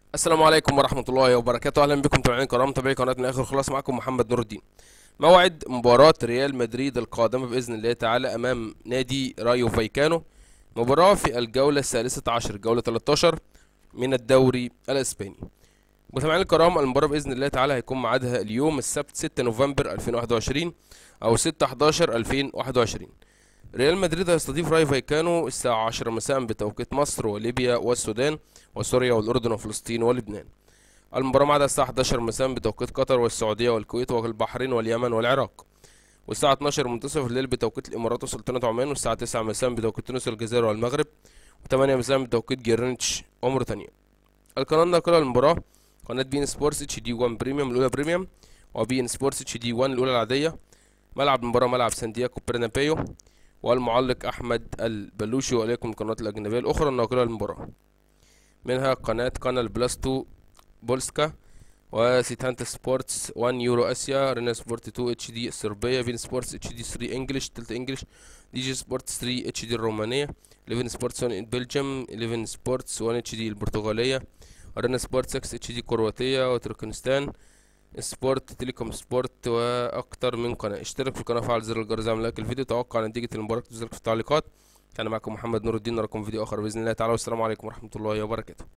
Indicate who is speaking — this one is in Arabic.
Speaker 1: السلام عليكم ورحمة الله وبركاته. أهلا بكم متابعين الكرام، متابعي قناة من آخر خلاص. معكم محمد نور الدين. موعد مباراة ريال مدريد القادمة بإذن الله تعالى أمام نادي رايو فايكانو، مباراة في الجولة الثالثة عشر، جولة 13 من الدوري الإسباني. متابعين الكرام، المباراة بإذن الله تعالى هيكون ميعادها اليوم السبت 6 نوفمبر 2021 أو 6/11 2021. ريال مدريد هيستضيف راي فايكانو الساعة 10 مساء بتوقيت مصر وليبيا والسودان وسوريا والأردن وفلسطين ولبنان. المباراة ميعادها الساعة 11 مساء بتوقيت قطر والسعودية والكويت والبحرين واليمن والعراق، والساعة 12 منتصف الليل بتوقيت الإمارات وسلطنة عمان، والساعة 9 مساء بتوقيت تونس والجزائر والمغرب، و8 مساء بتوقيت جرينتش وموريتانيا. القناة الناقلة للمباراة قناة بي ان سبورتس اتش دي 1 بريميوم الأولى بريميوم، وبي ان سبورتس اتش دي 1 الأولى العادية. ملعب المباراة ملعب سانتياغو برنابيو، والمعلق أحمد البلوشي. وإليكم القنوات الأجنبية الأخرى الناقلة للمباراة، منها قناة قنال بلاس 2 بولسكا، وسيتانتا سبورتس 1 يورو اسيا، رينا سبورت 2 اتش دي الصربية، فين سبورتس اتش دي 3 انجلش تلت انجلش، دي جي سبورتس 3 اتش دي الرومانية، 11 سبورتس 1 بلجيوم، 11 سبورتس 1 اتش دي البرتغالية، رينا سبورت 6 اتش دي كرواتية وتركمانستان، سبورت تيليكوم سبورت، واكتر من قناة. اشترك في القناة، فعل زر الجرس، اعمل لايك الفيديو، توقع نتيجة المباراة تنزل في التعليقات. كان معكم محمد نور الدين، نراكم في فيديو اخر باذن الله تعالى، والسلام عليكم ورحمة الله وبركاته.